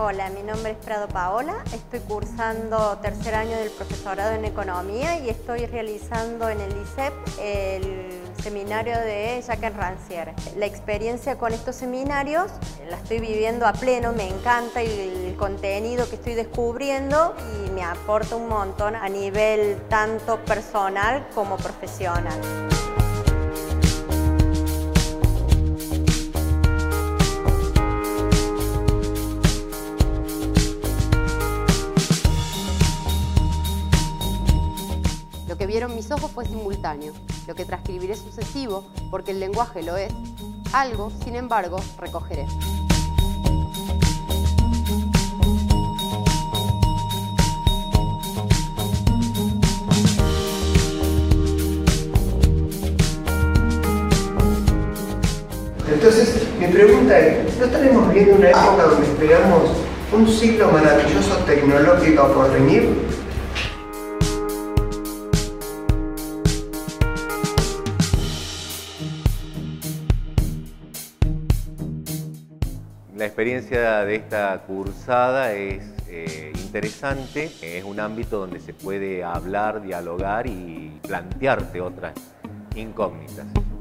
Hola, mi nombre es Prado Paola, estoy cursando tercer año del profesorado en Economía y estoy realizando en el ISEP el seminario de Jacques Rancière. La experiencia con estos seminarios la estoy viviendo a pleno, me encanta el contenido que estoy descubriendo y me aporta un montón a nivel tanto personal como profesional. Lo que vieron mis ojos fue simultáneo, lo que transcribiré sucesivo, porque el lenguaje lo es. Algo, sin embargo, recogeré. Entonces, mi pregunta es, ¿no estaremos viviendo una época donde esperamos un siglo maravilloso tecnológico por venir? La experiencia de esta cursada es interesante, es un ámbito donde se puede hablar, dialogar y plantearte otras incógnitas.